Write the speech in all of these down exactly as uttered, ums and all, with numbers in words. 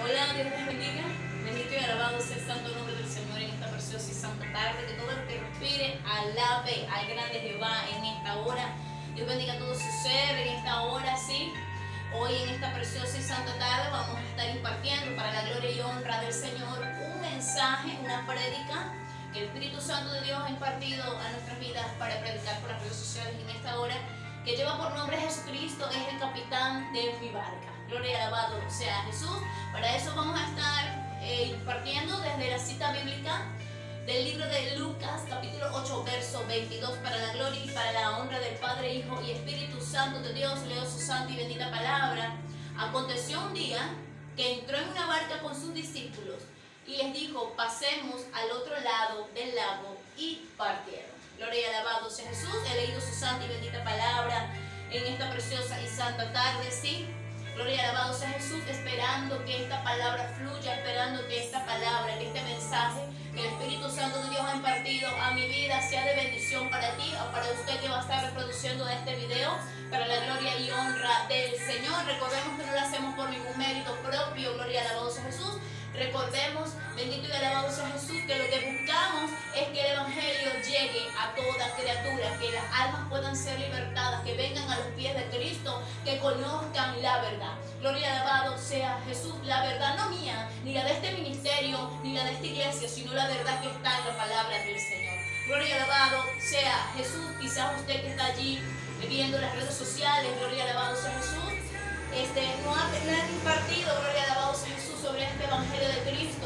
Hola, Dios les bendiga. Bendito y alabado sea el santo nombre del Señor en esta preciosa y santa tarde. Que todo lo que respire alabe al grande Jehová en esta hora. Dios bendiga a todo su ser en esta hora, sí. Hoy en esta preciosa y santa tarde vamos a estar impartiendo para la gloria y honra del Señor un mensaje, una prédica que el Espíritu Santo de Dios ha impartido a nuestras vidas para predicar por las redes sociales en esta hora, que lleva por nombre Jesucristo, es el capitán de mi barca. Gloria y alabado sea Jesús. Para eso vamos a estar eh, impartiendo desde la cita bíblica del libro de Lucas, capítulo ocho, verso veintidós, para la gloria y para la honra del Padre, Hijo y Espíritu Santo de Dios. Leo su santa y bendita palabra. Aconteció un día que entró en una barca con sus discípulos y les dijo: pasemos al otro lado del lago, y partieron. Gloria y alabado sea Jesús. He leído su santa y bendita palabra en esta preciosa y santa tarde, sí. Gloria y alabado sea Jesús, esperando que esta palabra fluya, esperando que esta palabra, que este mensaje que el Espíritu Santo de Dios ha impartido a mi vida sea de bendición para ti o para usted que va a estar reproduciendo este video, para la gloria y honra del Señor. Recordemos que no lo hacemos por ningún mérito propio. Gloria y alabado sea Jesús. Recordemos, bendito y alabado sea Jesús, que lo que buscamos es que el Evangelio llegue a toda criatura, que las almas puedan ser libertadas, que vengan a los pies de Cristo, que conozcan la verdad. Gloria y alabado sea Jesús, la verdad no mía, ni la de este ministerio, ni la de esta iglesia, sino la verdad que está en la palabra del Señor. Gloria y alabado sea Jesús. Quizás usted que está allí viendo las redes sociales, gloria y alabado sea Jesús, este, no ha, no han impartido, gloria y alabado sea Jesús, sobre este Evangelio de Cristo.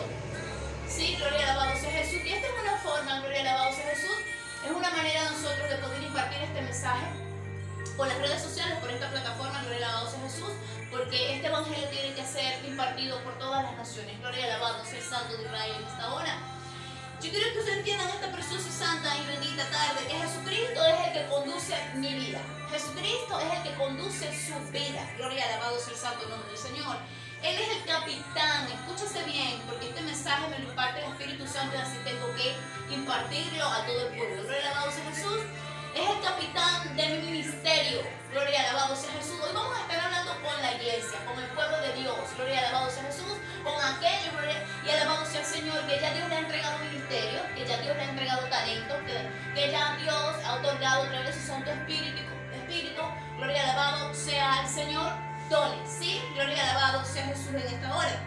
Sí, gloria y alabado sea Jesús. Y esta es una forma, gloria y alabado sea Jesús, es una manera de nosotros de poder impartir este mensaje por las redes sociales, por esta plataforma, gloria y alabado sea Jesús, porque este Evangelio tiene que ser impartido por todas las naciones. Gloria y alabado sea el Santo de Israel en esta hora. Yo quiero que ustedes entiendan esta preciosa y santa y bendita tarde, que Jesucristo es el que conduce mi vida. Jesucristo es el que conduce su vida. Gloria y alabado sea el santo nombre del Señor. Él es el capitán. Escúchese bien, porque este mensaje me lo imparte el Espíritu Santo y así tengo que impartirlo a todo el pueblo. Gloria y alabado sea Jesús. Es el capitán de mi ministerio. Gloria y alabado sea Jesús. Hoy vamos a estar hablando con la iglesia, con el pueblo de Dios. Gloria y alabado sea Jesús. Con aquellos, gloria y alabado sea el Señor, que ya Dios le ha entregado ministerio, que ya Dios le ha entregado talento, que, que ya Dios ha otorgado a través de su Santo Espíritu. Espíritu. Gloria y alabado sea el Señor. Dones, ¿sí? Gloria y alabado sea Jesús en esta hora.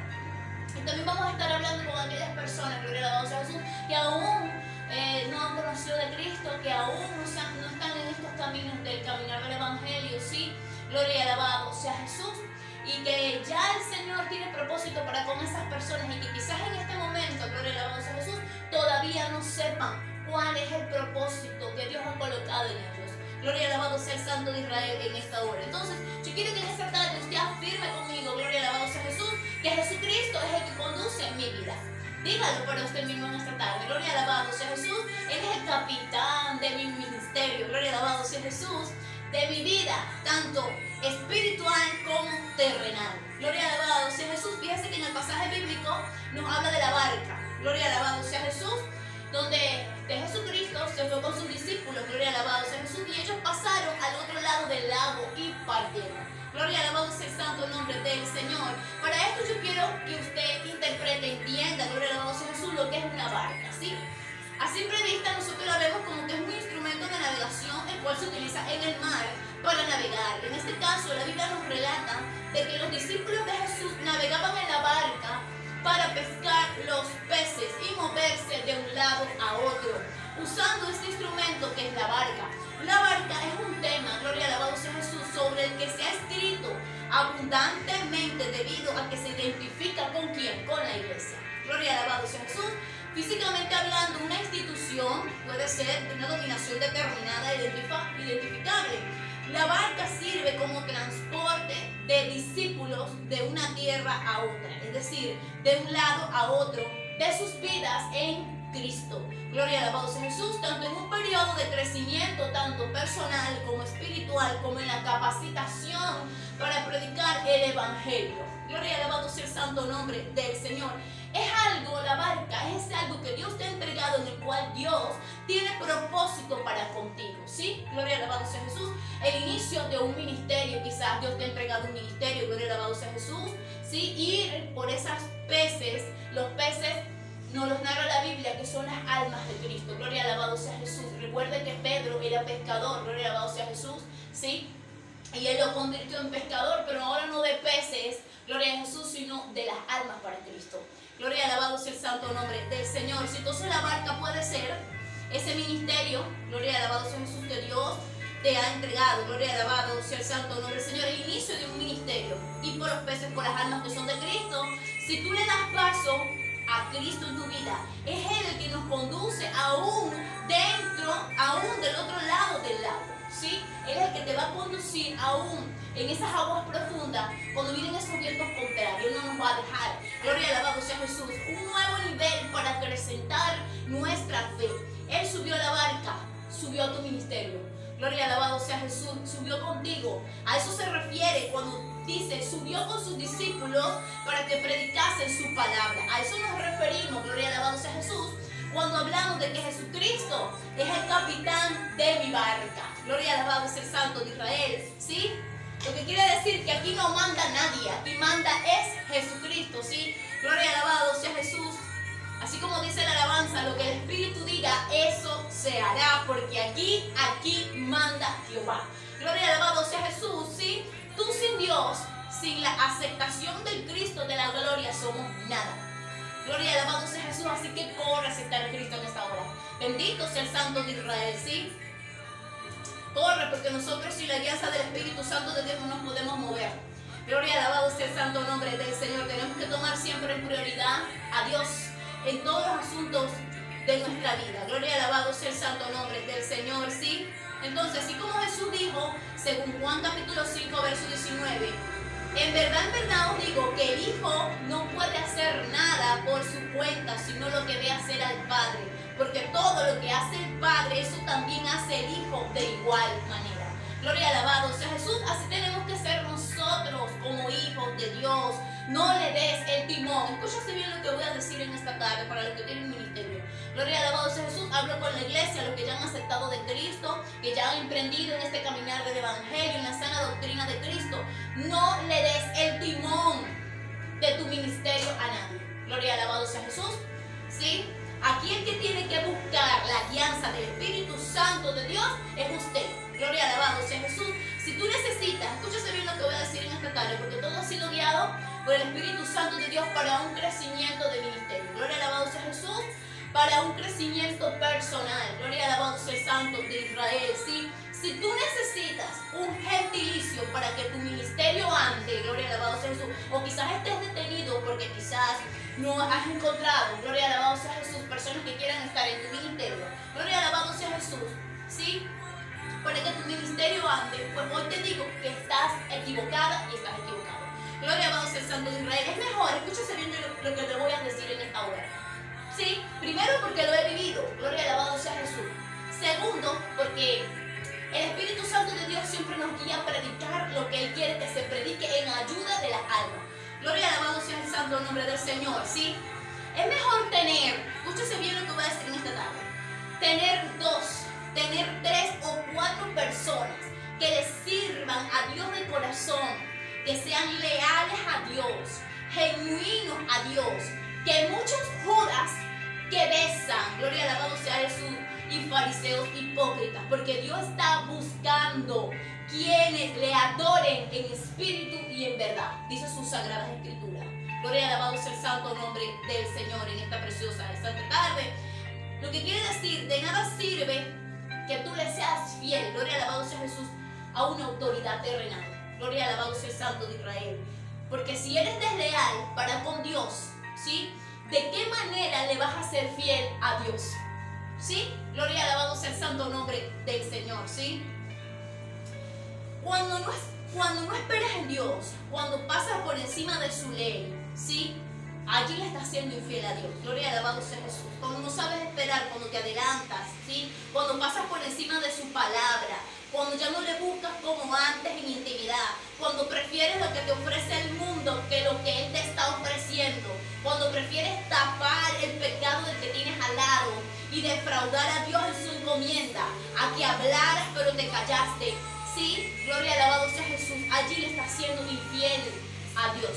Y también vamos a estar hablando con aquellas personas, gloria y alabado sea Jesús, que aún eh, no han conocido de Cristo, que aún no, se han, no están en estos caminos del caminar del Evangelio, ¿sí? Gloria y alabado sea Jesús. Y que ya el Señor tiene propósito para con esas personas y que quizás en este momento, gloria y alabado sea Jesús, todavía no sepan cuál es el propósito que Dios ha colocado en ellos. Gloria y alabado sea el Santo de Israel en esta hora. Entonces, yo quiero que en esta tarde usted afirme conmigo, gloria y alabado sea Jesús, que Jesucristo es el que conduce mi vida. Dígalo para usted mismo en esta tarde. Gloria y alabado sea Jesús. Él es el capitán de mi ministerio. Gloria y alabado sea Jesús. De mi vida, tanto espiritual como terrenal. Gloria y alabado sea Jesús. Fíjese que en el pasaje bíblico nos habla de la barca. Gloria y alabado sea Jesús, donde de Jesucristo se fue con sus discípulos, gloria y alabado sea Jesús, y ellos pasaron al otro lado del lago y partieron. Gloria y alabado sea el santo nombre del Señor. Para esto yo quiero que usted interprete, entienda, gloria y alabado sea Jesús, lo que es una barca, ¿sí? A simple vista nosotros la vemos como que es un instrumento de navegación el cual se utiliza en el mar para navegar. En este caso la Biblia nos relata de que los discípulos de Jesús navegaban en la barca para pescar los peces y moverse de un lado a otro, usando este instrumento que es la barca. La barca es un tema, gloria y alabado sea Jesús, sobre el que se ha escrito abundantemente debido a que se identifica con quién, con la iglesia. Gloria y alabado sea Jesús. Físicamente hablando, una institución puede ser de una dominación determinada e identificable. La barca sirve como transporte de discípulos de una tierra a otra, es decir, de un lado a otro de sus vidas en Cristo. Gloria y alabado sea Jesús, tanto en un periodo de crecimiento, tanto personal como espiritual, como en la capacitación para predicar el Evangelio. Gloria y alabado sea el santo nombre del Señor. Es algo, la barca, es algo que Dios te ha entregado, en el cual Dios tiene propósito para contigo, ¿sí? Gloria y alabado sea Jesús. El inicio de un ministerio, quizás Dios te ha entregado un ministerio, gloria y alabado sea Jesús. ¿sí? Ir por esas peces, los peces nos los narra la Biblia que son las almas de Cristo. Gloria alabado sea Jesús. Recuerde que Pedro era pescador, gloria alabado sea Jesús, ¿sí? Y él lo convirtió en pescador, pero ahora no de peces, gloria a Jesús, sino de las almas para Cristo. Gloria alabado sea el santo nombre del Señor. Si entonces la barca puede ser ese ministerio, gloria alabado sea Jesús, que Dios te ha entregado, gloria alabado sea el santo nombre del Señor, el inicio de un ministerio, y por los peces, por las almas que son de Cristo. Si tú le das paso a Cristo en tu vida, es Él el que nos conduce aún dentro, aún del otro lado del lago, ¿sí? Él es el que te va a conducir aún en esas aguas profundas, cuando vienen esos vientos contrarios. No nos va a dejar. Gloria alabado sea Jesús. Un nuevo nivel para acrecentar nuestra fe. Él subió a la barca, subió a tu ministerio. Gloria alabado sea Jesús, subió contigo. A eso se refiere cuando dice, subió con sus discípulos para que predicasen su palabra. A eso nos referimos, gloria alabado sea Jesús, cuando hablamos de que Jesucristo es el capitán de mi barca. Gloria alabado sea el Santo de Israel, ¿sí? Lo que quiere decir que aquí no manda nadie, aquí manda es Jesucristo, ¿sí? Gloria alabado sea Jesús. Así como dice la alabanza, lo que el Espíritu diga, eso se hará, porque aquí, aquí manda Jehová. Gloria alabado sea Jesús, ¿sí? Tú sin Dios, sin la aceptación del Cristo de la gloria, somos nada. Gloria alabado sea Jesús, así que corre a aceptar a Cristo en esta hora. Bendito sea el Santo de Israel, ¿sí? Corre, porque nosotros sin la alianza del Espíritu Santo de Dios no nos podemos mover. Gloria alabado sea el santo nombre del Señor. Tenemos que tomar siempre en prioridad a Dios en todos los asuntos de nuestra vida. Gloria alabado sea el santo nombre del Señor, ¿sí? Entonces, así como Jesús dijo, según Juan capítulo cinco, verso diecinueve, en verdad, en verdad os digo que el Hijo no puede hacer nada por su cuenta, sino lo que ve hacer al Padre. Porque todo lo que hace el Padre, eso también hace el Hijo de igual manera. Gloria alabado sea Jesús. Así tenemos que ser nosotros como hijos de Dios. No le des el timón. Escúchate bien lo que voy a decir en esta tarde para los que tienen ministerio. Gloria alabado sea Jesús. Hablo con la iglesia, los que ya han aceptado de Cristo, que ya han emprendido en este caminar del Evangelio, en la sana doctrina de Cristo. No le des el timón de tu ministerio a nadie. Gloria alabado sea Jesús. ¿Sí? Aquí el que tiene que buscar la alianza del Espíritu Santo de Dios es usted. Gloria alabado sea Jesús. Si tú necesitas, escúchese bien lo que voy a decir en esta tarde, porque todo ha sido guiado por el Espíritu Santo de Dios para un crecimiento de ministerio. Gloria alabado sea Jesús. Para un crecimiento personal. Gloria alabado sea el Santo de Israel. ¿Sí? Si tú necesitas un gentilicio para que tu ministerio ande, gloria alabado sea Jesús, o quizás estés detenido porque quizás no has encontrado, gloria alabado sea Jesús, personas que quieran estar en tu ministerio, gloria alabado sea Jesús, ¿sí? Para que tu ministerio ande, pues hoy te digo que estás equivocada y estás equivocado. Gloria alabado sea el Santo de Israel. Es mejor, escúchese bien lo que te voy a decir en esta hora. ¿Sí? Primero, porque lo he vivido, gloria alabado sea Jesús. Segundo, porque el Espíritu Santo de Dios siempre nos guía a predicar lo que Él quiere que se predique en ayuda de las almas. Gloria alabado sea el santo nombre del Señor, ¿sí? Es mejor tener, escúchese bien lo que voy a decir en esta tarde, tener dos, tener tres o cuatro personas que le sirvan a Dios de corazón, que sean leales a Dios, genuinos a Dios, que muchos Judas que besan, gloria alabado sea Jesús, y fariseos hipócritas, porque Dios está buscando quienes le adoren en espíritu y en verdad, dice sus sagradas escrituras. Gloria alabado sea el santo nombre del Señor en esta preciosa santa tarde. Lo que quiere decir, de nada sirve que tú le seas fiel, gloria alabado sea Jesús, a una autoridad terrenal. Gloria alabado sea el santo de Israel, porque si eres desleal para con Dios, ¿sí? ¿De qué manera le vas a ser fiel a Dios? ¿Sí? Gloria alabado sea el santo nombre del Señor, ¿sí? Cuando no, cuando no esperas en Dios, cuando pasas por encima de su ley, ¿sí? Allí le estás siendo infiel a Dios. Gloria alabado sea Jesús. Cuando no sabes esperar, cuando te adelantas, ¿sí? Cuando pasas por encima de su palabra, cuando ya no le buscas como antes en intimidad, cuando prefieres lo que te ofrece el mundo que lo que Él te está ofreciendo, cuando prefieres tapar el pecado del que tienes al lado y defraudar a Dios en su encomienda, a que hablaras pero te callaste, sí, gloria alabado sea Jesús, allí le estás siendo infiel a Dios.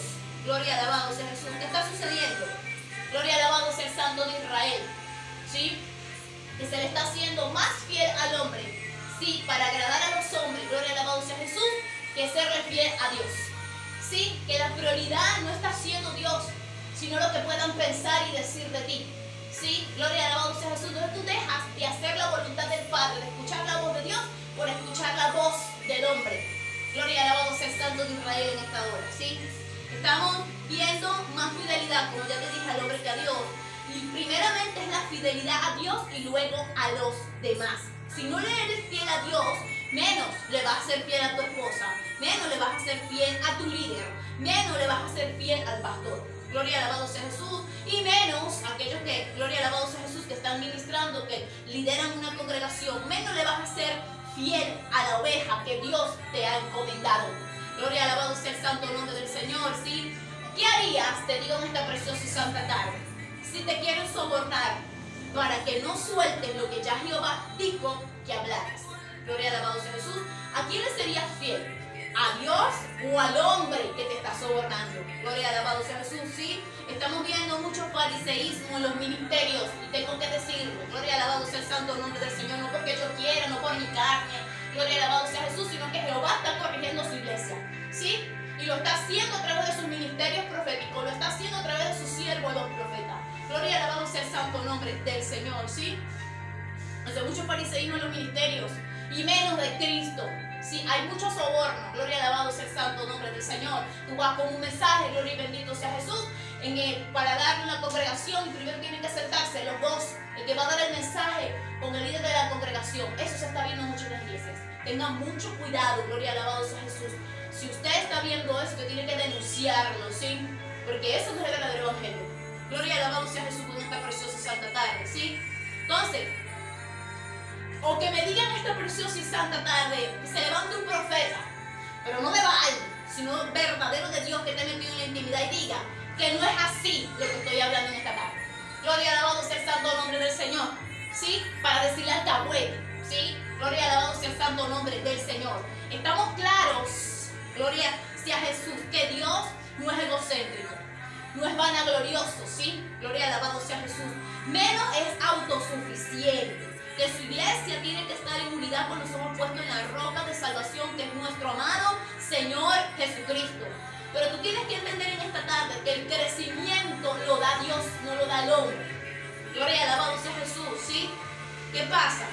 Gloria alabado sea Jesús. ¿Qué está sucediendo? Gloria alabado sea el Santo de Israel. ¿Sí? Que se le está haciendo más fiel al hombre. Sí, para agradar a los hombres. Gloria alabado sea Jesús. Que serle fiel a Dios. Sí, que la prioridad no está siendo Dios, sino lo que puedan pensar y decir de ti. Sí, gloria alabado sea Jesús. Entonces tú dejas de hacer la voluntad del Padre, de escuchar la voz de Dios, por escuchar la voz del hombre. Gloria alabado sea el Santo de Israel en esta hora. ¿Sí? Estamos viendo más fidelidad, como ya te dije, al hombre que a Dios. Y primeramente es la fidelidad a Dios y luego a los demás. Si no le eres fiel a Dios, menos le vas a ser fiel a tu esposa, menos le vas a ser fiel a tu líder, menos le vas a ser fiel al pastor. Gloria alabado sea Jesús. Y menos aquellos que, gloria alabado sea Jesús, que están ministrando, que lideran una congregación, menos le vas a ser fiel a la oveja que Dios te ha encomendado. Gloria alabado sea el santo nombre del Señor. ¿Sí? ¿Qué harías, te digo en esta preciosa y santa tarde, si te quieren sobornar para que no sueltes lo que ya Jehová dijo que hablaras? Gloria alabado sea Jesús. ¿A quién le serías fiel? ¿A Dios o al hombre que te está sobornando? Gloria alabado sea Jesús. Sí, estamos viendo mucho fariseísmo en los ministerios y tengo que decirlo. Gloria alabado sea el santo nombre del Señor, no porque yo quiera, no por mi carne. Gloria alabado sea Jesús, sino que Jehová está corrigiendo su iglesia. ¿Sí? Y lo está haciendo a través de sus ministerios proféticos, lo está haciendo a través de sus siervos, los profetas. Gloria alabado sea el santo nombre del Señor. ¿Sí? O sea, mucho fariseísmo en los ministerios y menos de Cristo. Sí, hay mucho soborno. Gloria alabado sea el santo nombre del Señor. Tú vas con un mensaje, gloria y bendito sea Jesús, en el, para darle una congregación, y primero tienen que sentarse los dos, el que va a dar el mensaje con el líder de la congregación. Eso se está viendo mucho en las iglesias. Tengan mucho cuidado, gloria alabado sea Jesús. Si usted está viendo eso, que tiene que denunciarlo, ¿sí? Porque eso no es el verdadero evangelio. Gloria alabado sea Jesús con esta preciosa y santa tarde, ¿sí? Entonces, o que me digan esta preciosa y santa tarde, que se levante un profeta, pero no de Baal, sino verdadero de Dios que te metió en la intimidad y diga que no es así lo que estoy hablando en esta tarde. Gloria alabado sea el santo nombre del Señor, ¿sí? Para decirle al cahuete, ¿sí? Gloria alabado sea el santo nombre del Señor. Estamos claros, gloria sea Jesús, que Dios no es egocéntrico, no es vanaglorioso, ¿sí? Gloria alabado sea Jesús. Menos es autosuficiente. Que su iglesia tiene que estar en unidad con los ojos puestos en la roca de salvación, que es nuestro amado Señor Jesucristo. Pero tú tienes que entender en esta tarde que el crecimiento lo da Dios, no lo da el hombre. Gloria alabado sea Jesús, ¿sí? ¿Qué pasa?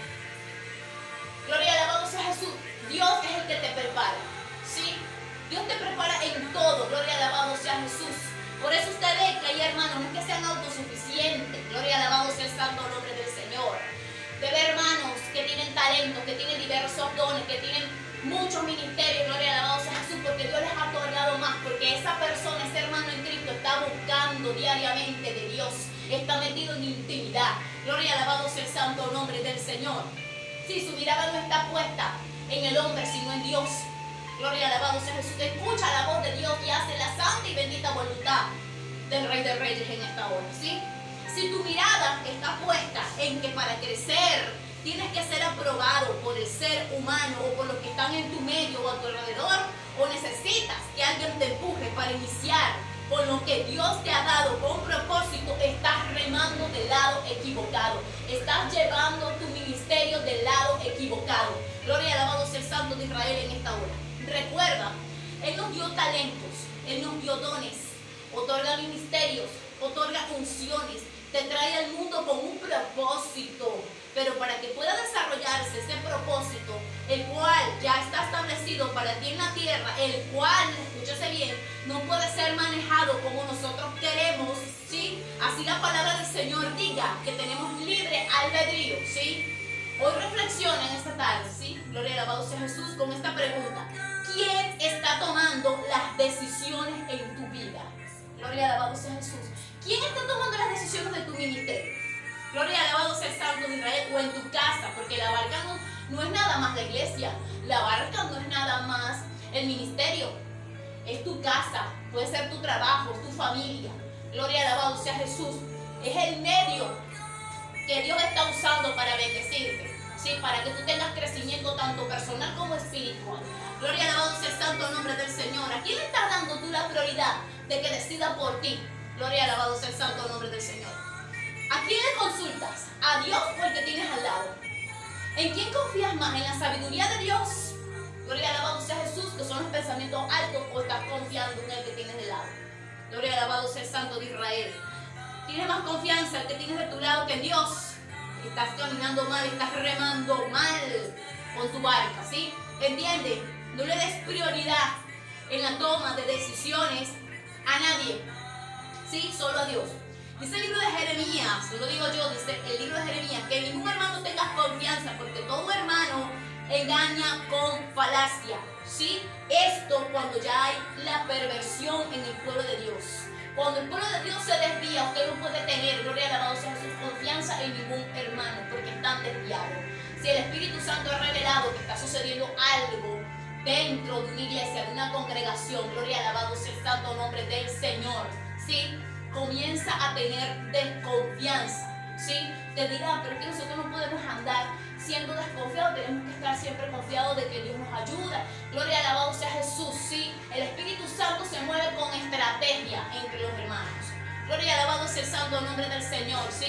Gloria alabado sea Jesús. Dios es el que te prepara, ¿sí? Dios te prepara en todo. Gloria alabado sea Jesús. Por eso usted ve que hay hermanos, no es que sean autosuficientes. Gloria alabado sea el santo nombre del Señor. De ver hermanos que tienen talento, que tienen diversos dones, que tienen muchos ministerios, gloria alabado sea Jesús, porque Dios les ha otorgado más, porque esa persona, ese hermano en Cristo está buscando diariamente de Dios, está metido en intimidad. Gloria alabado sea el santo nombre del Señor. Si su mirada no está puesta en el hombre, sino en Dios. Gloria alabado sea Jesús. Escucha la voz de Dios y hace la santa y bendita voluntad del Rey de Reyes en esta hora, ¿sí? Si tu mirada está puesta en que para crecer tienes que ser aprobado por el ser humano o por los que están en tu medio o a tu alrededor, o necesitas que alguien te empuje para iniciar con lo que Dios te ha dado con propósito, estás remando del lado equivocado. Estás llevando tu ministerio del lado equivocado. Gloria alabado sea el Santo de Israel en esta hora. Recuerda, Él nos dio talentos, Él nos dio dones, otorga ministerios, otorga funciones, te trae al mundo con un propósito, pero para que pueda desarrollarse ese propósito, el cual ya está establecido para ti en la tierra, el cual, escúchese bien, no puede ser manejado como nosotros queremos, ¿sí? Así la palabra del Señor diga que tenemos libre albedrío, ¿sí? Hoy reflexiona en esta tarde, ¿sí? Gloria alabado sea Jesús con esta pregunta: ¿quién está tomando las decisiones en tu vida? Gloria alabado sea Jesús. ¿Quién está tomando las decisiones de tu ministerio? Gloria alabado sea el Santo de Israel. O en tu casa, porque la barca no, no es nada más la iglesia, la barca no es nada más el ministerio, es tu casa, puede ser tu trabajo, tu familia. Gloria alabado sea Jesús. Es el medio que Dios está usando para bendecirte, ¿sí? Para que tú tengas crecimiento tanto personal como espiritual. Gloria alabado sea el santo nombre del Señor. ¿A quién le estás dando tú la prioridad de que decida por ti. Gloria y alabado sea el santo nombre del Señor. ¿A quién le consultas? ¿A Dios o el que tienes al lado? ¿En quién confías más? ¿En la sabiduría de Dios? Gloria y alabado sea Jesús, que son los pensamientos altos, o estás confiando en el que tienes de lado. Gloria y alabado sea el santo de Israel. ¿Tienes más confianza el que tienes de tu lado que en Dios? Estás caminando mal, estás remando mal con tu barca, ¿sí? ¿Entiende? No le des prioridad en la toma de decisiones a nadie, ¿sí? Solo a Dios. Dice el libro de Jeremías, no lo digo yo, dice el libro de Jeremías, que ningún hermano tenga confianza, porque todo hermano engaña con falacia, ¿sí? Esto cuando ya hay la perversión en el pueblo de Dios. Cuando el pueblo de Dios se desvía, usted no puede tener, gloria y alabado sea Jesús, confianza en ningún hermano, porque están desviados. Si el Espíritu Santo ha revelado que está sucediendo algo dentro de una iglesia, de una congregación, gloria y alabado sea el santo nombre del Señor, ¿sí? Comienza a tener desconfianza, ¿sí? Te dirá, pero es que nosotros no podemos andar siendo desconfiados, tenemos que estar siempre confiados de que Dios nos ayuda. Gloria y alabado sea Jesús, ¿sí? El Espíritu Santo se mueve con estrategia entre los hermanos. Gloria y alabado sea el santo nombre del Señor, ¿sí?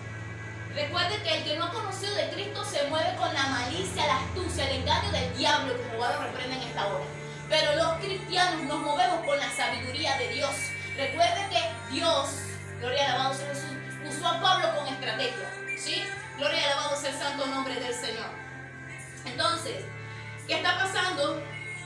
Recuerde que el que no ha conocido de Cristo se mueve con la malicia, la astucia, el engaño del diablo, que Jehová lo reprende en esta hora. Pero los cristianos nos movemos con la sabiduría de Dios. Recuerde que Dios, gloria y alabado sea Jesús, usó a Pablo con estrategia, ¿sí? Gloria y alabado sea el santo nombre del Señor. Entonces, ¿qué está pasando?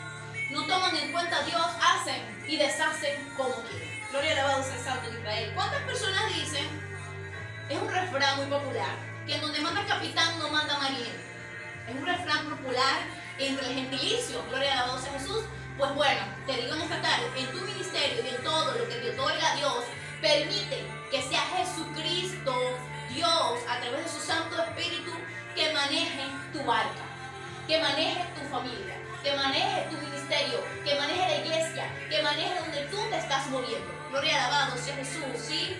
No toman en cuenta a Dios, hacen y deshacen como quieren. Gloria y alabado sea el santo de Israel. ¿Cuántas personas dicen? Es un refrán muy popular, que en donde manda capitán no manda marinero. Es un refrán popular entre el gentilicio, gloria y alabado sea Jesús. Pues bueno, te digo en esta tarde, en tu ministerio y en todo lo que te otorga Dios, permite que sea Jesucristo, Dios, a través de su Santo Espíritu, que maneje tu barca, que maneje tu familia, que maneje tu ministerio, que maneje la iglesia, que maneje donde tú te estás moviendo. Gloria y alabado sea Jesús, ¿sí?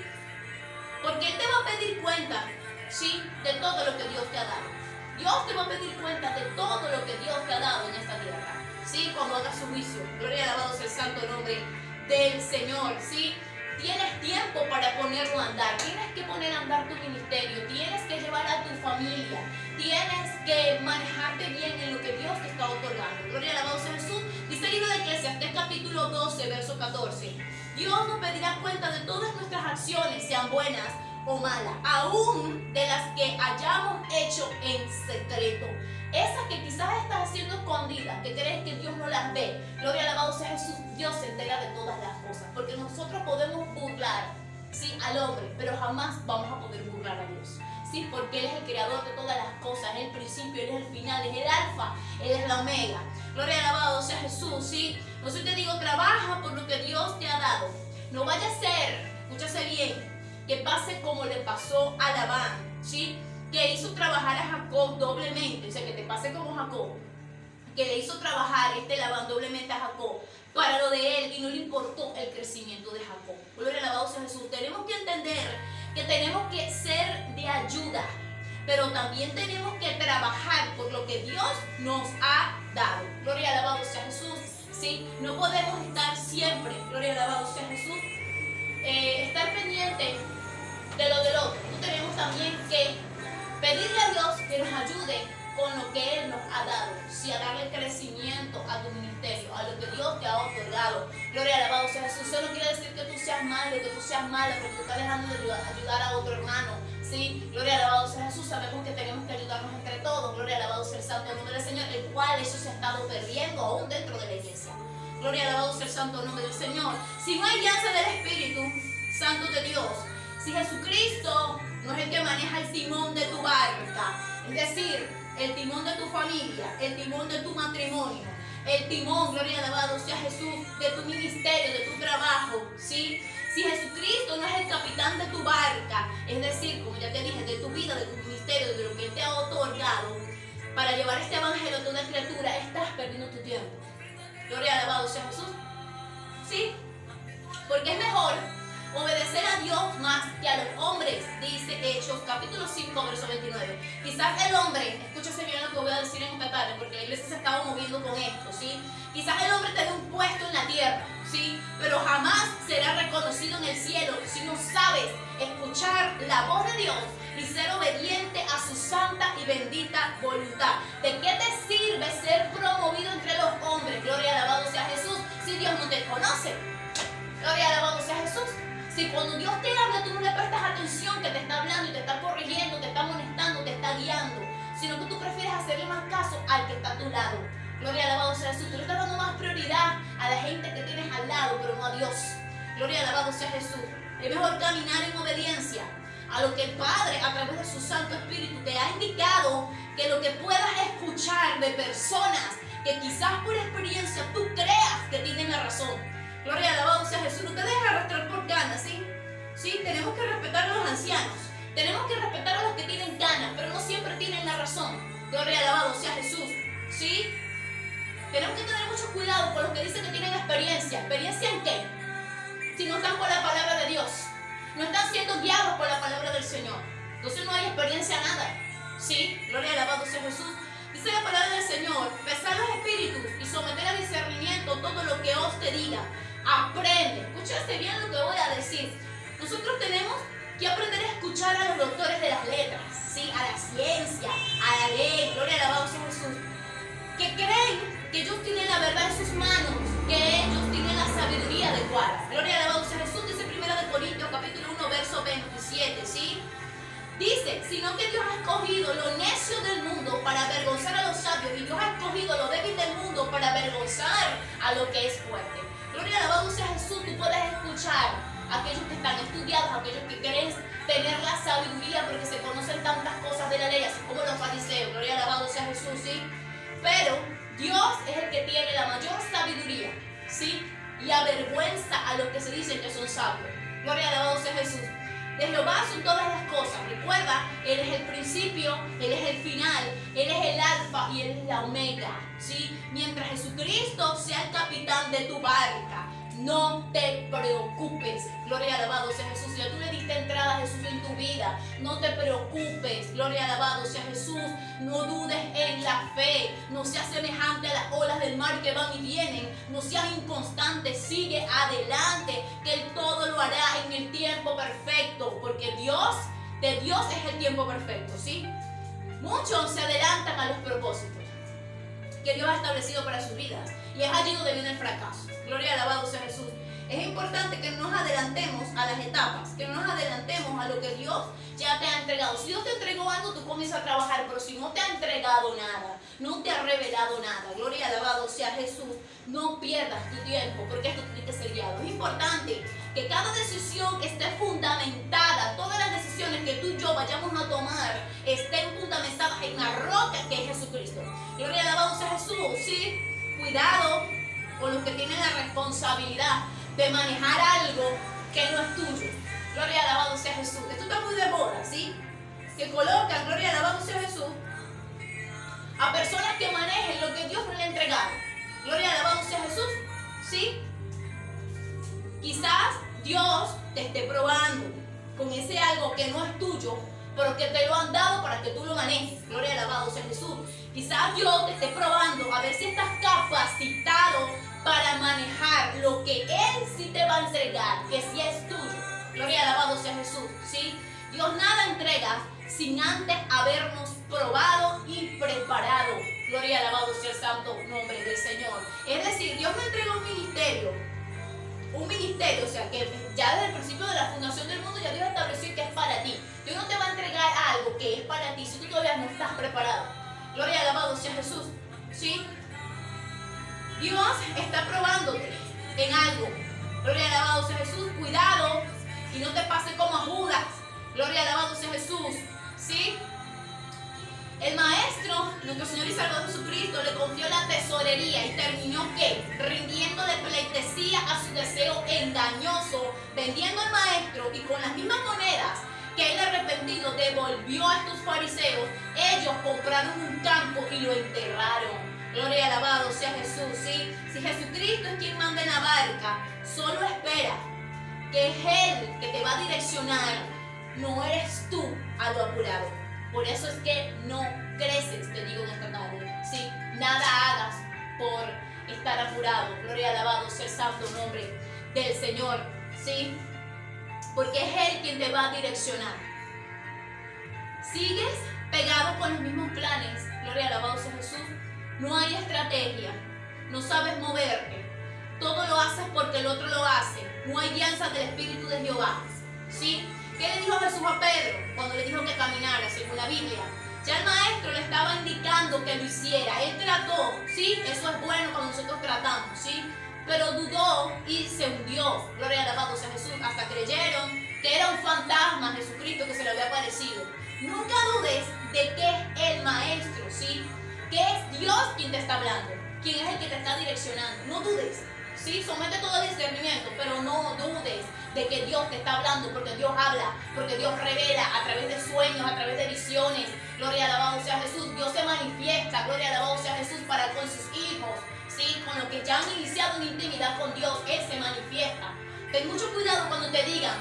Porque Él te va a pedir cuenta, ¿sí? De todo lo que Dios te ha dado. Dios te va a pedir cuenta de todo lo que Dios te ha dado en esta tierra, ¿sí? Cuando hagas su juicio. Gloria y alabado sea el santo nombre del Señor, ¿sí? Tienes tiempo para ponerlo a andar. Tienes que poner a andar tu ministerio. Tienes que llevar a tu familia. Tienes que manejarte bien en lo que Dios te está otorgando. Gloria y alabado sea Jesús. Dice el libro de Eclesiastés capítulo doce, verso catorce. Dios nos pedirá cuenta de todas nuestras acciones, sean buenas o malas, aún de las que hayamos hecho en secreto. Esas que quizás estás haciendo escondidas, que crees que Dios no las ve. Gloria y alabado sea Jesús. Dios se entera de todas las cosas. Porque nosotros podemos burlar, ¿sí?, al hombre, pero jamás vamos a poder burlar a Dios. ¿Sí? Porque Él es el creador de todas las cosas. Es el principio, Él es el final, es el alfa, Él es la omega. Gloria y alabado sea Jesús, ¿sí? Entonces te digo, trabaja por lo que Dios te ha dado. No vaya a ser, escúchase bien, que pase como le pasó a Labán, ¿sí? Que hizo trabajar a Jacob doblemente, o sea, que te pase como Jacob, que le hizo trabajar este Labán doblemente a Jacob para lo de él y no le importó el crecimiento de Jacob. Gloria y alabado sea Jesús. Tenemos que entender que tenemos que ser de ayuda, pero también tenemos que trabajar por lo que Dios nos ha dado. Gloria y alabado sea Jesús. ¿Sí? No podemos estar siempre, gloria y alabado sea Jesús, eh, estar pendiente de lo del otro. No tenemos también que pedirle a Dios que nos ayude con lo que Él nos ha dado, sí, a darle crecimiento a tu ministerio, a lo que Dios te ha otorgado. Gloria y alabado sea Jesús. Eso no quiere decir que tú seas malo, que tú seas mala, porque tú estás dejando de ayudar a otro hermano. Sí, gloria y alabado sea Jesús. Sabemos que tenemos que ayudarnos entre todos. Gloria y alabado sea el santo nombre del Señor, el cual eso se ha estado perdiendo aún dentro de la iglesia. Gloria y alabado sea el santo nombre del Señor. Si no hay guianza del Espíritu Santo de Dios, si Jesucristo no es el que maneja el timón de tu barca, es decir, el timón de tu familia, el timón de tu matrimonio, el timón, gloria y alabado sea Jesús, de tu ministerio, de tu trabajo, ¿sí? Si Jesucristo no es el capitán de tu barca, es decir, como ya te dije, de tu vida, de tu ministerio, de lo que Él te ha otorgado, para llevar este evangelio a toda criatura, estás perdiendo tu tiempo. Gloria y alabado sea Jesús. ¿Sí? Porque es mejor obedecer a Dios más que a los hombres, dice Hechos capítulo cinco, verso veintinueve. Quizás el hombre, escúchese bien lo que voy a decir en esta tarde, porque la iglesia se estaba moviendo con esto, ¿sí? Quizás el hombre te dé un puesto en la tierra, ¿sí? Pero jamás será reconocido en el cielo si no sabes escuchar la voz de Dios y ser obediente a su santa y bendita voluntad. ¿De qué te sirve ser promovido entre los hombres? Gloria, alabado sea Jesús, si Dios no te conoce. Gloria, alabado sea Jesús. Si cuando Dios te habla tú no le prestas atención, que te está hablando y te está corrigiendo, te está amonestando, te está guiando, sino que tú prefieres hacerle más caso al que está a tu lado. Gloria, alabado sea Jesús. Tú le estás dando más prioridad a la gente que tienes al lado, pero no a Dios. Gloria, alabado sea Jesús. Es mejor caminar en obediencia a lo que el Padre, a través de su Santo Espíritu, te ha indicado, que lo que puedas escuchar de personas que quizás por experiencia tú creas que tienen la razón. Gloria, alabado sea Jesús. No te dejes arrastrar por ganas, ¿sí? Sí, tenemos que respetar a los ancianos. Tenemos que respetar a los que tienen ganas, pero no siempre tienen la razón. Gloria, alabado sea Jesús. ¿Sí? Tenemos que tener mucho cuidado con los que dicen que tienen experiencia. ¿Experiencia en qué? Si no están por la palabra de Dios. No están siendo guiados por la palabra del Señor. Entonces no hay experiencia nada. ¿Sí? Gloria, alabado sea Jesús. Dice la palabra del Señor: pesar los espíritus y someter a discernimiento todo lo que os te diga. Aprende. Escúchate bien lo que voy a decir. Nosotros tenemos que aprender a escuchar a los doctores de las letras, ¿sí? A la ciencia, a la ley. Gloria, alabado sea Jesús. Que creen que ellos tienen la verdad en sus manos, que ellos tienen la sabiduría adecuada. Gloria, alabado sea Jesús. Dice primera de Corintios capítulo uno verso veintisiete, ¿sí? Dice, sino que Dios ha escogido lo necio del mundo para avergonzar a los sabios, y Dios ha escogido lo débil del mundo para avergonzar a lo que es fuerte. Gloria, alabado sea Jesús. Tú puedes escuchar a aquellos que están estudiados, a aquellos que quieren tener la sabiduría porque se conocen tantas cosas de la ley, así como los fariseos. Gloria, alabado sea Jesús, ¿sí? Pero Dios es el que tiene la mayor sabiduría, ¿sí? Y avergüenza a los que se dicen que son sabios. Gloria, alabado sea Jesús. De Jehová son todas las cosas. Recuerda, Él es el principio, Él es el final, Él es el alfa y Él es la omega, ¿sí? Mientras Jesucristo sea el capitán de tu barca, no te preocupes. Gloria, alabado sea Jesús. Ya tú le diste entrada a Jesús en tu vida. No te preocupes. Gloria, alabado sea Jesús. No dudes en la fe. No seas semejante a las olas del mar que van y vienen. No seas inconstante. Sigue adelante, que Él todo lo hará en el tiempo perfecto. Porque Dios, de Dios es el tiempo perfecto, ¿sí? Muchos se adelantan a los propósitos que Dios ha establecido para sus vidas, y es allí donde viene el fracaso. Gloria, alabado sea Jesús. Es importante que no nos adelantemos a las etapas, que no nos adelantemos a lo que Dios ya te ha entregado. Si Dios te entregó algo, tú comienzas a trabajar, pero si no te ha entregado nada, no te ha revelado nada, gloria, alabado sea Jesús, no pierdas tu tiempo, porque esto tiene que ser guiado. Es importante que cada decisión esté fundamentada, todas las decisiones que tú y yo vayamos a tomar estén fundamentadas en la roca que es Jesucristo. Gloria, alabado sea Jesús, ¿sí? Cuidado con los que tienen la responsabilidad de manejar algo que no es tuyo. Gloria, alabado sea Jesús. Esto está muy de moda, ¿sí? Que colocan, gloria, alabado sea Jesús, a personas que manejen lo que Dios no le ha entregado. Gloria, alabado sea Jesús, ¿sí? Quizás Dios te esté probando con ese algo que no es tuyo, pero que te lo han dado para que tú lo manejes. Gloria, alabado sea Jesús. Quizás Dios te esté probando a ver si estás capacitado para manejar lo que Él sí te va a entregar, que sí es tuyo. Gloria, alabado sea Jesús, ¿sí? Dios nada entrega sin antes habernos probado y preparado. Gloria, alabado sea el santo nombre del Señor. Es decir, Dios me entrega un ministerio, un ministerio, o sea, que ya desde el principio de la fundación del mundo ya Dios estableció que es para ti. Dios no te va a entregar algo que es para ti si tú todavía no estás preparado. Gloria, alabado sea Jesús, ¿sí? Dios está probándote en algo. Gloria, alabado sea Jesús. Cuidado y no te pase como a Judas. Gloria, alabado sea Jesús, ¿sí? El maestro, nuestro Señor y Salvador Jesucristo, le confió la tesorería y terminó ¿qué? Rindiéndole pleitesía a su deseo engañoso, vendiendo al maestro, y con las mismas monedas que él arrepentido devolvió a estos fariseos, ellos compraron un campo y lo enterraron. Gloria, alabado sea Jesús, ¿sí? Si Jesucristo es quien manda en la barca, solo espera que es Él que te va a direccionar, no eres tú a lo apurado. Por eso es que no creces, te digo en esta tarde, ¿sí? Nada hagas por estar apurado. Gloria, alabado sea el santo nombre del Señor, ¿sí? Porque es Él quien te va a direccionar. ¿Sigues pegado con los mismos planes? Gloria, alabado sea Jesús. No hay estrategia, no sabes moverte. Todo lo haces porque el otro lo hace. No hay guianza del Espíritu de Jehová, ¿sí? ¿Qué le dijo Jesús a Pedro cuando le dijo que caminara, según la Biblia? Ya el maestro le estaba indicando que lo hiciera. Él trató, ¿sí? Eso es bueno cuando nosotros tratamos, ¿sí? Pero dudó y se hundió. Gloria, alabado sea Jesús. Hasta creyeron que era un fantasma Jesucristo que se le había aparecido. Nunca dudes de que es el maestro, ¿sí? Que es Dios quien te está hablando, quien es el que te está direccionando. No dudes, ¿sí? Somete todo el discernimiento, pero no dudes de que Dios te está hablando, porque Dios habla, porque Dios revela a través de sueños, a través de visiones. Gloria, alabado sea Jesús. Dios se manifiesta, gloria, alabado sea Jesús, para con sus hijos, ¿sí? Con los que ya han iniciado una intimidad con Dios, Él se manifiesta. Ten mucho cuidado cuando te digan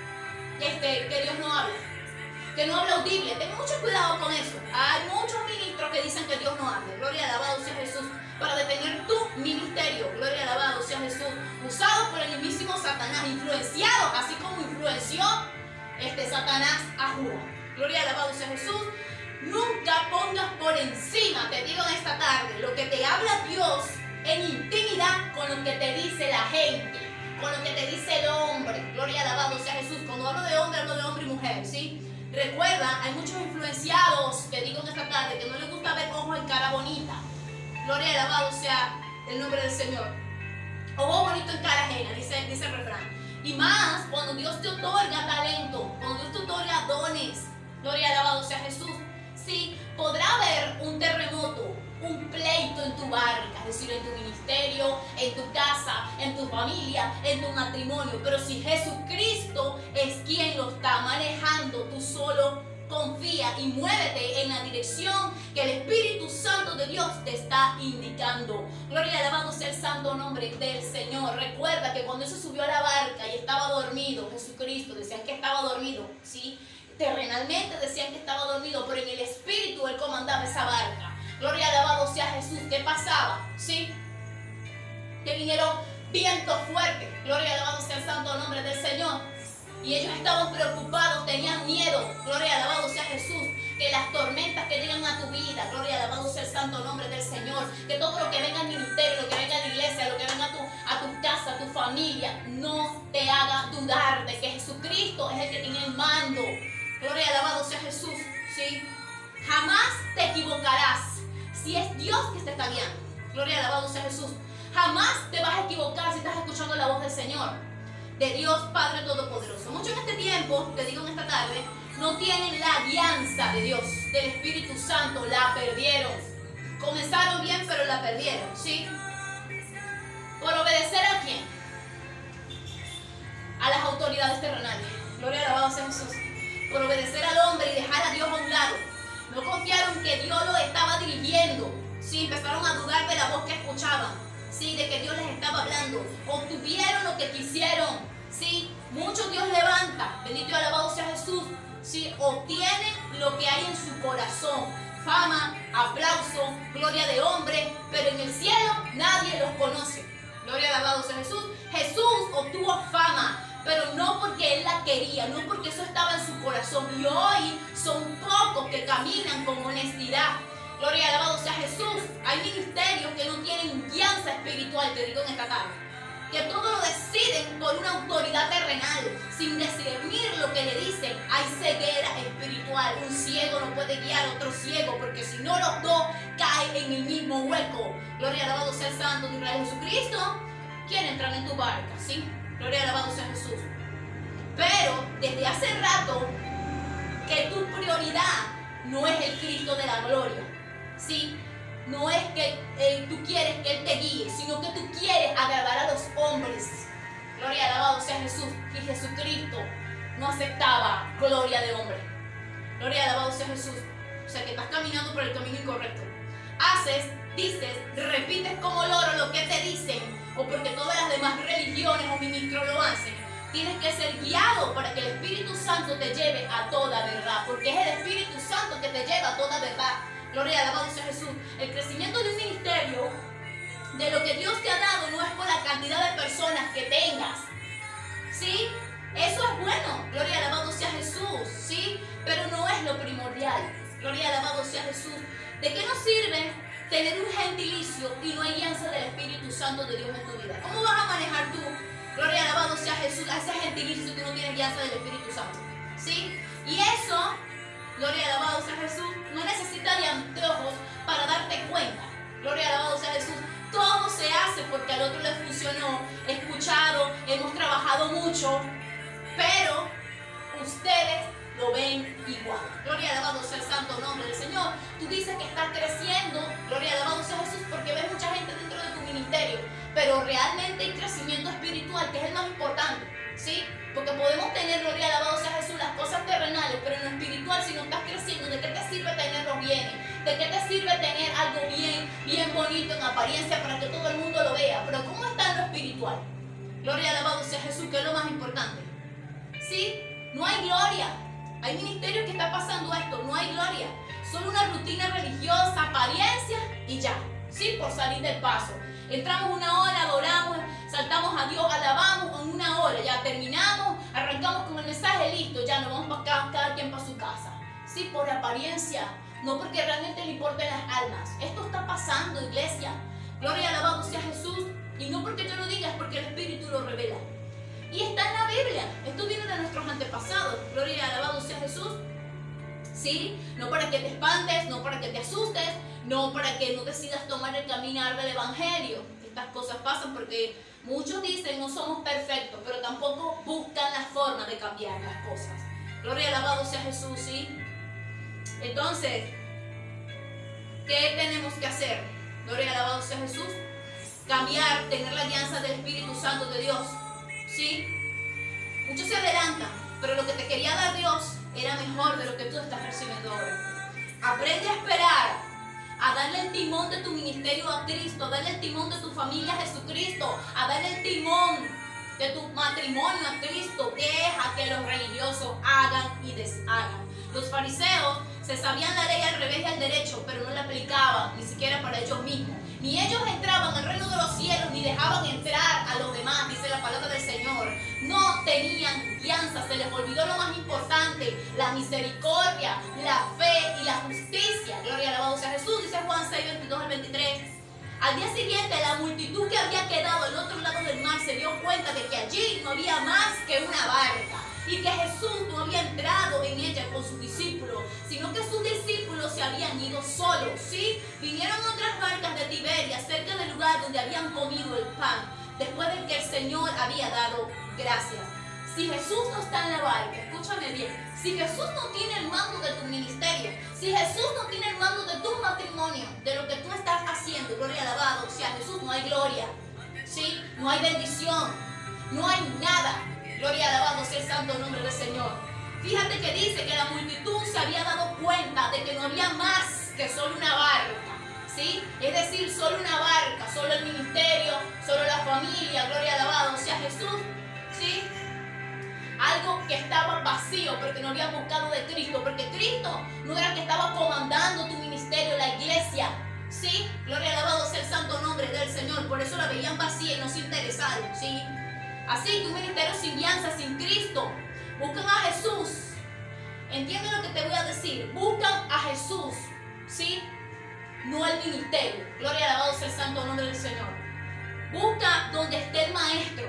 este, que Dios no habla, que no habla audible. Ten mucho cuidado con eso. Hay muchos ministros que dicen que Dios no habla. Gloria, alabado sea Jesús, para detener tu ministerio. Gloria, alabado sea Jesús. Usado por el mismísimo Satanás, influenciado, así como influenció este Satanás a Judas. Gloria, alabado sea Jesús. Nunca pongas por encima, te digo en esta tarde, lo que te habla Dios en intimidad con lo que te dice la gente, con lo que te dice el hombre. Gloria, alabado sea Jesús. Cuando hablo de hombre, hablo de hombre y mujer, ¿sí? Recuerda, hay muchos influenciados, te digo en esta tarde, que no les gusta ver ojos en cara bonita. Gloria, alabado sea el nombre del Señor. Ojo bonito en cara ajena, dice, dice el refrán. Y más cuando Dios te otorga talento, cuando Dios te otorga dones. Gloria, alabado sea Jesús. Sí, podrá haber un terremoto, un pleito en tu barca, es decir, en tu ministerio, en tu casa, en tu familia, en tu matrimonio. Pero si Jesucristo es quien lo está manejando, tú solo confía y muévete en la dirección que el Espíritu Santo de Dios te está indicando. Gloria, alabado sea el santo nombre del Señor. Recuerda que cuando Él se subió a la barca y estaba dormido, Jesucristo, decían que estaba dormido, ¿sí? Terrenalmente decían que estaba dormido, pero en el Espíritu Él comandaba esa barca. Gloria, alabado sea Jesús. ¿Qué pasaba? ¿Sí? Que vinieron vientos fuertes. Gloria, alabado sea el santo nombre del Señor. Y ellos estaban preocupados, tenían miedo. Gloria, alabado sea Jesús. Que las tormentas que llegan a tu vida, gloria, alabado sea el santo nombre del Señor. Que todo lo que venga al ministerio, lo que venga a la iglesia, lo que venga a tu, a tu casa, a tu familia, no te haga dudar de que Jesucristo es el que tiene el mando. Gloria, alabado sea Jesús, ¿sí? Jamás te equivocarás si es Dios que te está guiando. Gloria, alabado sea Jesús. Jamás te vas a equivocar si estás escuchando la voz del Señor, de Dios Padre Todopoderoso. Muchos en este tiempo, te digo en esta tarde, no tienen la guianza de Dios, del Espíritu Santo. La perdieron. Comenzaron bien, pero la perdieron, ¿sí? ¿Por obedecer a quién? A las autoridades terrenales. Gloria, alabado sea Jesús. Por obedecer al hombre y dejar a Dios a un lado. No confiaron que Dios los estaba dirigiendo. Sí, empezaron a dudar de la voz que escuchaban. Sí, de que Dios les estaba hablando. Obtuvieron lo que quisieron. Sí, mucho Dios levanta. Bendito y alabado sea Jesús. Sí, obtienen lo que hay en su corazón. Fama, aplauso, gloria de hombre. Pero en el cielo nadie los conoce. Gloria y alabado sea Jesús. Jesús obtuvo fama, pero no porque Él la quería, no porque eso estaba en su corazón. Y hoy son pocos que caminan con honestidad. Gloria y alabado sea Jesús. Hay ministerios que no tienen guianza espiritual, te digo en esta tarde, que todo lo deciden por una autoridad terrenal, sin discernir lo que le dicen. Hay ceguera espiritual. Un ciego no puede guiar a otro ciego, porque si no, los dos caen en el mismo hueco. Gloria y alabado sea el Santo de Israel Jesucristo. Quiere entrar en tu barca, ¿sí? Gloria y alabado sea Jesús. Pero desde hace rato que tu prioridad no es el Cristo de la gloria, ¿sí? No es que eh, tú quieres que Él te guíe, sino que tú quieres agradar a los hombres. Gloria y alabado sea Jesús. Y Jesucristo no aceptaba gloria de hombre. Gloria y alabado sea Jesús. O sea que estás caminando por el camino incorrecto. Haces, dices, repites como loro lo que te dicen, o porque todas las demás religiones o ministros lo hacen. Tienes que ser guiado para que el Espíritu Santo te lleve a toda verdad, porque es el Espíritu Santo que te lleva a toda verdad. Gloria y alabado sea Jesús. El crecimiento de un ministerio de lo que Dios te ha dado no es por la cantidad de personas que tengas, ¿sí? Eso es bueno, gloria y alabado sea Jesús, ¿sí? Pero no es lo primordial, gloria y alabado sea Jesús. ¿De qué nos sirve tener un gentilicio y no hay guianza del Espíritu Santo de Dios en tu vida? ¿Cómo vas a manejar tú, gloria y alabado sea Jesús, a ese gentilicio si tú no tienes guianza del Espíritu Santo? ¿Sí? Y eso, gloria y alabado sea Jesús, no necesita de anteojos para darte cuenta. Gloria y alabado sea Jesús. Todo se hace porque al otro le funcionó. He escuchado, hemos trabajado mucho, pero ustedes lo ven igual. Gloria y alabado sea el santo nombre del Señor. Tú dices que estás creciendo, gloria y alabado sea Jesús, porque ves mucha gente dentro de tu ministerio, pero realmente hay crecimiento espiritual, que es el más importante, ¿sí? Porque podemos tener, gloria y alabado sea Jesús, las cosas terrenales, pero en lo espiritual, si no estás creciendo, ¿de qué te sirve tener los bienes? ¿De qué te sirve tener algo bien, bien bonito en apariencia para que todo el mundo lo vea? Pero ¿cómo está en lo espiritual? Gloria y alabado sea Jesús, que es lo más importante. ¿Sí? No hay gloria. Hay ministerios que está pasando esto, no hay gloria. Solo una rutina religiosa, apariencia y ya. ¿Sí? Por salir del paso. Entramos una hora, adoramos, saltamos a Dios, alabamos en una hora, ya terminamos, arrancamos con el mensaje, listo, ya nos vamos para acá, cada quien para su casa. Sí, por apariencia, no porque realmente le importen las almas. Esto está pasando, iglesia. Gloria y alabado sea Jesús. Y no porque yo lo diga, es porque el Espíritu lo revela. Y está en la Biblia. Esto viene de nuestros antepasados. Gloria y alabado sea Jesús. ¿Sí? No para que te espantes, no para que te asustes, no para que no decidas tomar el caminar del Evangelio. Estas cosas pasan porque muchos dicen no somos perfectos, pero tampoco buscan la forma de cambiar las cosas. Gloria y alabado sea Jesús, ¿sí? Entonces, ¿qué tenemos que hacer? Gloria y alabado sea Jesús. Cambiar, tener la alianza del Espíritu Santo de Dios, ¿sí? Muchos se adelantan, pero lo que te quería dar Dios era mejor de lo que tú estás recibiendo ahora. Aprende a esperar, a darle el timón de tu ministerio a Cristo, a darle el timón de tu familia a Jesucristo, a darle el timón de tu matrimonio a Cristo. Deja que los religiosos hagan y deshagan. Los fariseos se sabían la ley al revés y al derecho, pero no la aplicaban ni siquiera para ellos mismos. Ni ellos entraban al reino de los cielos, ni dejaban entrar a los demás, dice la palabra del Señor. No tenían guianza, se les olvidó lo más importante, la misericordia, la fe y la justicia. Gloria y alabado sea Jesús, dice Juan seis, veintidós al veintitrés. Al día siguiente, la multitud que había quedado al otro lado del mar se dio cuenta de que allí no había más que una barca y que Jesús no había entrado en ella con sus discípulos, sino que sus discípulos se habían ido solos, ¿sí? Vinieron otras barcas de Tiberias cerca del lugar donde habían comido el pan, después de que el Señor había dado gracias. Si Jesús no está en la barca, escúchame bien, si Jesús no tiene el mando de tu ministerio, si Jesús no tiene el mando de tu matrimonio, de lo que tú estás haciendo, gloria y alabado sea Jesús, no hay gloria, ¿sí? No hay bendición, no hay nada. Gloria y alabado sea el santo nombre del Señor. Fíjate que dice que la multitud se había dado cuenta de que no había más que solo una barca, ¿sí? Es decir, solo una barca, solo el ministerio, solo la familia, gloria y alabado sea Jesús, ¿sí? Algo que estaba vacío porque no había buscado de Cristo, porque Cristo no era el que estaba comandando tu ministerio, la iglesia, ¿sí? Gloria y alabado sea el santo nombre del Señor. Por eso la veían vacía y no se interesaron, ¿sí? Así que un ministerio sin guianza, sin Cristo, buscan a Jesús. ¿Entiendes lo que te voy a decir? Buscan a Jesús, ¿sí? No el ministerio. Gloria y alabado sea el santo nombre del Señor. Busca donde esté el maestro.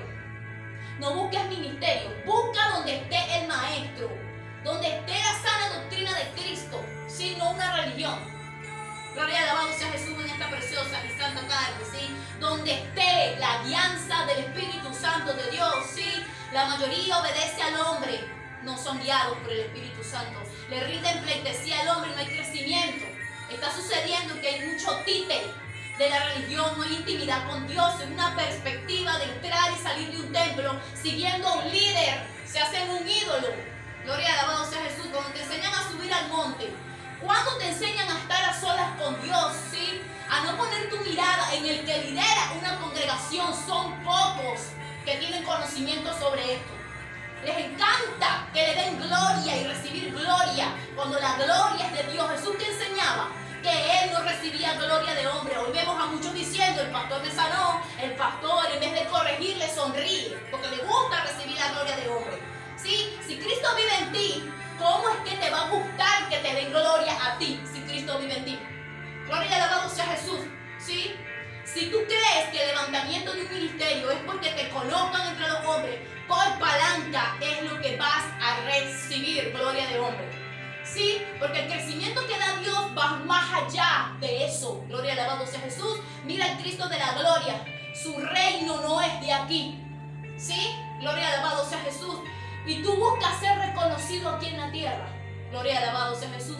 No busques ministerio. Busca donde esté el maestro. Donde esté la sana doctrina de Cristo, ¿sí? No una religión. Gloria y alabado sea Jesús en esta preciosa y santa tarde, ¿sí? Donde esté la guianza del Espíritu Santo de Dios, ¿sí? La mayoría obedece al hombre, no son guiados por el Espíritu Santo. Le rinden pleitesía al hombre, no hay crecimiento. Está sucediendo que hay mucho títere de la religión, no hay intimidad con Dios, es una perspectiva de entrar y salir de un templo siguiendo a un líder, se hacen un ídolo. Gloria y alabado sea Jesús. Cuando te enseñan a subir al monte, cuando te enseñan a estar a solas con Dios, ¿sí? A no poner tu mirada en el que lidera una congregación, son pocos que tienen conocimiento sobre esto. Les encanta que le den gloria y recibir gloria, cuando la gloria es de Dios. Jesús te enseñaba que él no recibía gloria de hombre. Hoy vemos a muchos diciendo, el pastor me sanó, el pastor en vez de corregirle sonríe, porque le gusta recibir la gloria de hombre. ¿Sí? Si Cristo vive en ti, ¿cómo es que te va a gustar que te den gloria a ti si Cristo vive en ti? Gloria y alabado sea Jesús. ¿Sí? Si tú crees que el levantamiento de un ministerio es porque te colocan entre los hombres, por palanca es lo que vas a recibir, gloria de hombre. Sí, porque el crecimiento que da Dios va más allá de eso. Gloria alabado sea Jesús. Mira el Cristo de la gloria. Su reino no es de aquí. Sí, gloria alabado sea Jesús. Y tú buscas ser reconocido aquí en la tierra. Gloria alabado sea Jesús.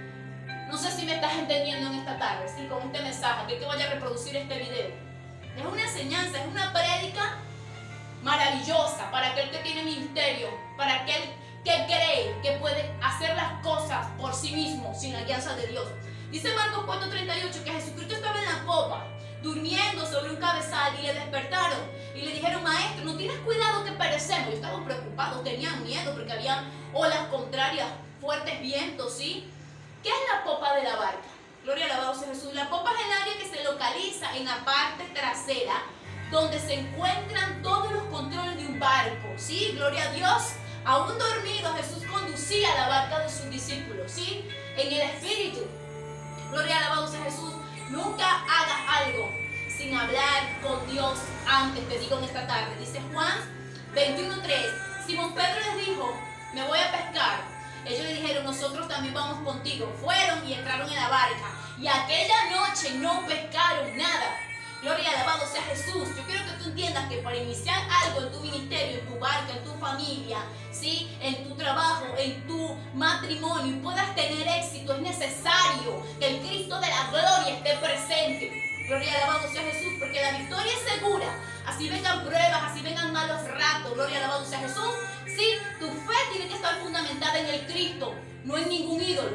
No sé si me estás entendiendo en esta tarde, ¿sí? Con este mensaje, que te vaya a reproducir este video. Es una enseñanza, es una prédica maravillosa para aquel que tiene ministerio, para aquel que cree que puede hacer las cosas por sí mismo, sin la guianza de Dios. Dice Marcos cuatro treinta y ocho que Jesucristo estaba en la popa, durmiendo sobre un cabezal, y le despertaron y le dijeron: maestro, ¿no tienes cuidado que perecemos? Yo estaba preocupado, tenían miedo porque había olas contrarias, fuertes vientos, ¿sí? ¿Qué es la popa de la barca? Gloria alabado sea Jesús. La popa es el área que se localiza en la parte trasera, donde se encuentran todos los controles de un barco, ¿sí? Gloria a Dios. Aún dormido, Jesús conducía la barca de sus discípulos, ¿sí? En el Espíritu. Gloria alabado sea Jesús. Nunca hagas algo sin hablar con Dios antes, te digo en esta tarde. Dice Juan veintiuno tres. Simón Pedro les dijo: me voy a pescar. Ellos le dijeron: nosotros también vamos contigo. Fueron y entraron en la barca, y aquella noche no pescaron nada. Gloria alabado sea Jesús. Yo quiero que tú entiendas que para iniciar algo en tu ministerio, en tu barca, en tu familia, ¿sí? En tu trabajo, en tu matrimonio, y puedas tener éxito, es necesario que el Cristo de la gloria esté presente. Gloria alabado sea Jesús, porque la victoria es segura. Así vengan pruebas, así vengan malos ratos. Gloria alabado sea Jesús. Sí, tu fe tiene que estar fundamentada en el Cristo, no en ningún ídolo.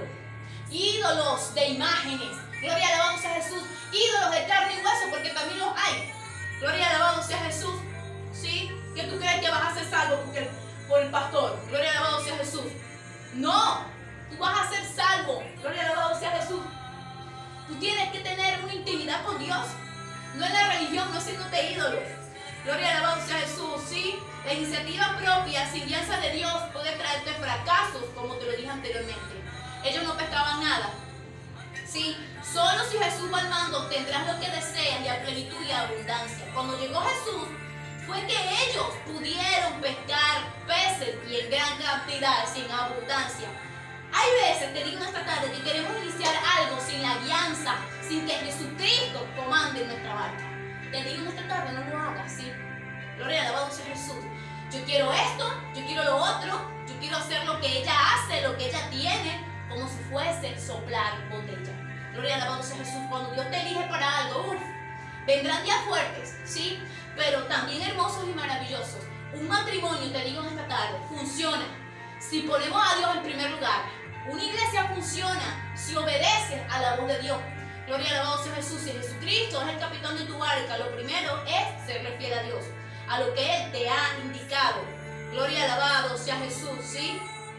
Ídolos de imágenes. Gloria alabado sea Jesús. Ídolos de carne y hueso, porque también los hay. Gloria alabado sea Jesús. ¿Sí? ¿Qué tú crees que vas a ser salvo porque, por el pastor? Gloria alabado sea Jesús. No, tú vas a ser salvo. Gloria alabado sea Jesús. Tú tienes que tener una intimidad con Dios. No en la religión, no haciéndote ídolos. Gloria alabado sea Jesús. ¿Sí? La iniciativa propia, sin guianza de Dios, puede traerte fracasos, como te lo dije anteriormente. Ellos no pescaban nada. Sí, solo si Jesús va al mando tendrás lo que deseas, y a plenitud y a abundancia. Cuando llegó Jesús, fue que ellos pudieron pescar peces, y en gran cantidad, sin abundancia. Hay veces, te digo esta tarde, que queremos iniciar algo sin la guianza, sin que Jesucristo comande nuestra barca. Te digo esta tarde, no lo hagas, ¿sí? Gloria alabado sea Jesús. Yo quiero esto, yo quiero lo otro, yo quiero hacer lo que ella hace, lo que ella tiene, como si fuese soplar botella. Gloria alabado sea Jesús. Cuando Dios te elige para algo, uff, vendrán días fuertes, ¿sí? Pero también hermosos y maravillosos. Un matrimonio, te digo en esta tarde, funciona si ponemos a Dios en primer lugar. Una iglesia funciona si obedeces a la voz de Dios. Gloria alabado sea Jesús. Si Jesucristo es el capitán de tu barca, lo primero es serle fiel a Dios, a lo que Él te ha indicado. Gloria alabado sea Jesús, ¿sí?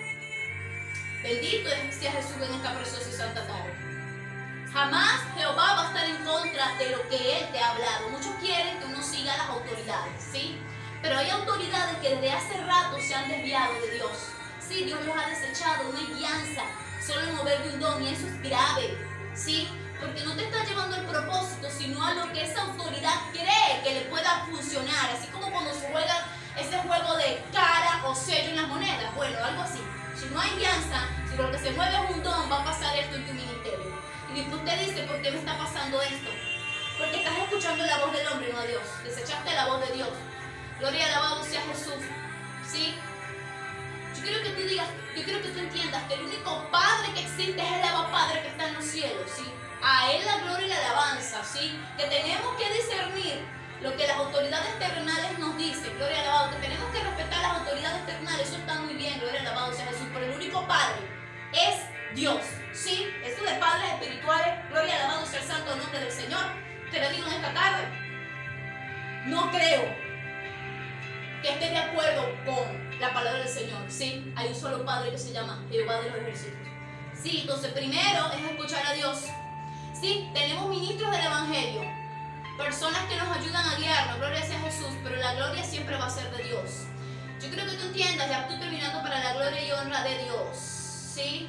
Bendito sea Jesús en esta preciosa y santa tarde. Jamás Jehová va a estar en contra de lo que Él te ha hablado. Muchos quieren que uno siga a las autoridades, ¿sí? Pero hay autoridades que desde hace rato se han desviado de Dios. Sí, Dios los ha desechado, no hay guianza, solo el mover de un don, y eso es grave, ¿sí? Porque no te está llevando al propósito, sino a lo que esa autoridad cree que le pueda funcionar. Así como cuando se juega ese juego de cara o sello en las monedas. Bueno, algo así. Si no hay guianza, si lo que se mueve es un don, va a pasar esto en tu ministerio. Y después te dice: ¿por qué me está pasando esto? Porque estás escuchando la voz del hombre, no a Dios. Desechaste la voz de Dios. Gloria alabado sea Jesús. ¿Sí? Yo quiero que tú digas, yo quiero que tú entiendas que el único Padre que existe es el Abba Padre que está en los cielos, ¿sí? A Él la gloria y la alabanza, ¿sí? Que tenemos que discernir lo que las autoridades terrenales nos dicen. Gloria alabado. Que tenemos que respetar las autoridades terrenales. Eso está muy bien. Gloria alabado sea Jesús. Pero el único Padre es Dios, ¿sí? Eso de padres espirituales. Gloria alabado sea el santo nombre del Señor. Te lo digo en esta tarde. No creo que esté de acuerdo con la palabra del Señor, ¿sí? Hay un solo Padre que se llama Jehová de los ejércitos. Sí, entonces primero es escuchar a Dios. Sí, tenemos ministros del Evangelio, personas que nos ayudan a guiarnos, gloria sea a Jesús, pero la gloria siempre va a ser de Dios. Yo creo que tú entiendas, ya tú terminando, para la gloria y honra de Dios, ¿sí?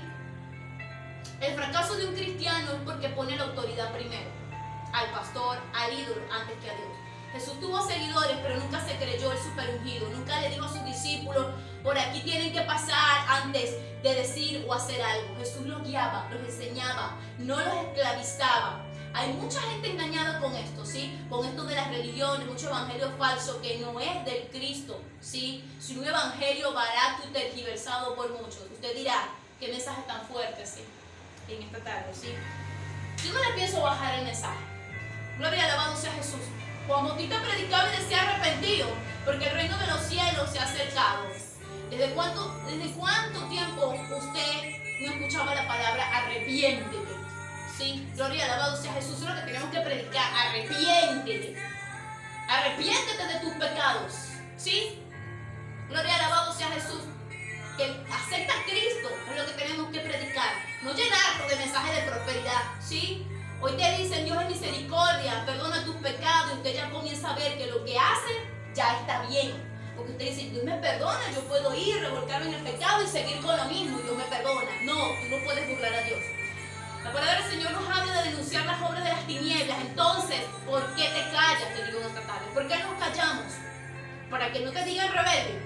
El fracaso de un cristiano es porque pone la autoridad primero, al pastor, al ídolo, antes que a Dios. Jesús tuvo seguidores, pero nunca se creyó el superungido, nunca le dijo a sus discípulos, por aquí tienen que pasar antes de decir o hacer algo. Jesús los guiaba, los enseñaba, no los esclavizaba. Hay mucha gente engañada con esto, ¿sí? Con esto de las religiones, mucho evangelio falso que no es del Cristo, ¿sí? Si un evangelio barato y tergiversado por muchos. Usted dirá, qué mensaje tan fuerte, ¿sí? En esta tarde, ¿sí? Yo no le pienso bajar el mensaje. Gloria y alabado sea Jesús. Juan Bautista predicaba y decía arrepentido, porque el reino de los cielos se ha acercado. ¿Desde cuánto, desde cuánto tiempo usted no escuchaba la palabra arrepiéntete? Sí, gloria y alabado sea Jesús. Es lo que tenemos que predicar. Arrepiéntete. Arrepiéntete de tus pecados. ¿Sí? Gloria y alabado sea Jesús. Que acepta a Cristo es lo que tenemos que predicar. No llenarlo de mensajes de prosperidad. ¿Sí? Hoy te dicen Dios es misericordia, perdona tus pecados. Y usted ya comienza a ver que lo que hace ya está bien. Porque usted dice, Dios me perdona, yo puedo ir, revolcarme en el pecado y seguir con lo mismo. Dios me perdona. No, tú no puedes burlar a Dios. La palabra del Señor nos habla de denunciar las obras de las tinieblas. Entonces, ¿por qué te callas? Te digo en esta tarde. ¿Por qué nos callamos? Para que no te digan rebelde.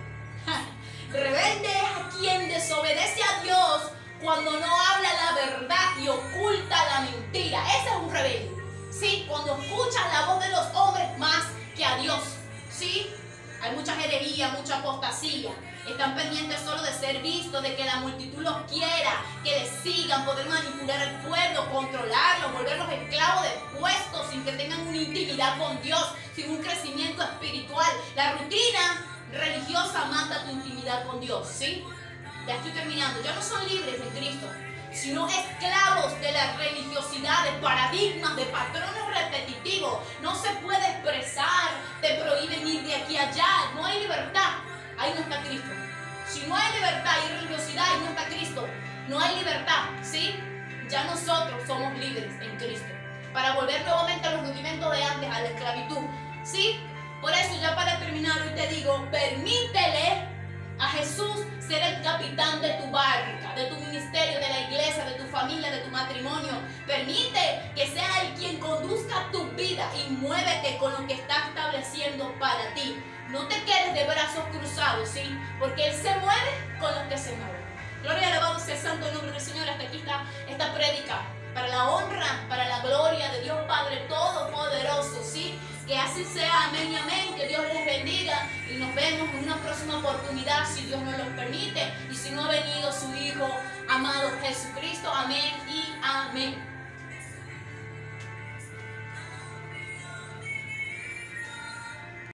Rebelde es a quien desobedece a Dios cuando no habla la verdad y oculta la mentira. Ese es un rebelde. ¿Sí? Cuando escucha la voz de los hombres más que a Dios. ¿Sí? Hay mucha herejía, mucha apostasía. Están pendientes solo de ser vistos, de que la multitud los quiera, que les sigan, poder manipular al pueblo, controlarlos, volverlos esclavos de puestos sin que tengan una intimidad con Dios, sin un crecimiento espiritual. La rutina religiosa mata tu intimidad con Dios, ¿sí? Ya estoy terminando. Ya no son libres en Cristo, sino esclavos de la religiosidad, de paradigmas, de patrones repetitivos. No se puede expresar, te prohíben ir de aquí a allá, no hay libertad. Ahí no está Cristo. Si no hay libertad y religiosidad, ahí no está Cristo. No hay libertad, ¿sí? Ya nosotros somos libres en Cristo. Para volver nuevamente a los rudimentos de antes, a la esclavitud, ¿sí? Por eso, ya para terminar, hoy te digo, permítele a Jesús ser el capitán de tu barca, de tu ministerio, de la iglesia, de tu familia, de tu matrimonio. Permite que sea Él quien conduzca tu vida y muévete con lo que está estableciendo para ti. No te quedes de brazos cruzados, ¿sí? Porque Él se mueve con los que se mueven. Gloria y alabado sea el santo nombre del Señor. Hasta aquí está esta prédica. Para la honra, para la gloria de Dios Padre Todopoderoso, ¿sí? Que así sea, amén y amén. Que Dios les bendiga. Y nos vemos en una próxima oportunidad, si Dios nos lo permite. Y si no ha venido su Hijo amado Jesucristo. Amén y amén.